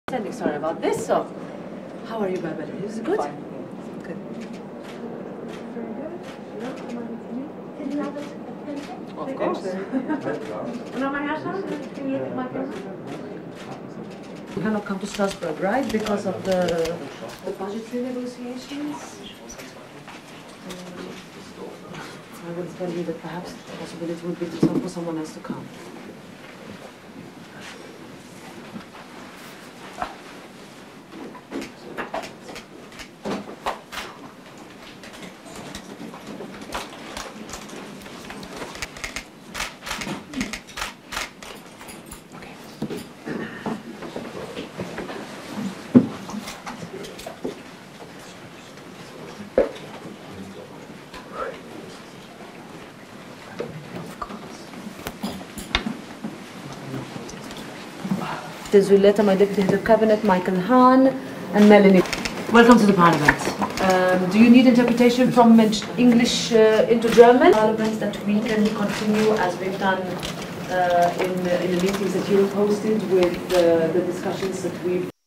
Sorry about this. So, how are you, Bärbel? Is it good? Fine. Good. Very good. Can you have a attention? Of course. You cannot come to Strasbourg, right? Because of the budgetary negotiations. I will tell you that perhaps the possibility would be for someone else to come. Zuleta, my Deputy Head of Cabinet, Michael Hahn, and Melanie. Welcome to the Parliament. Do you need interpretation from English into German? Parliament that we can continue as we've done in the meetings that you have hosted with the discussions that we've